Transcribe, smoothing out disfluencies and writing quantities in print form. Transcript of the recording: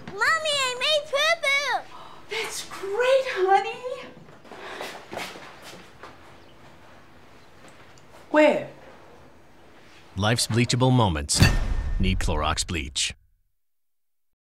Mommy, I made poo-poo! That's great, honey. Where? Life's bleachable moments need Clorox bleach.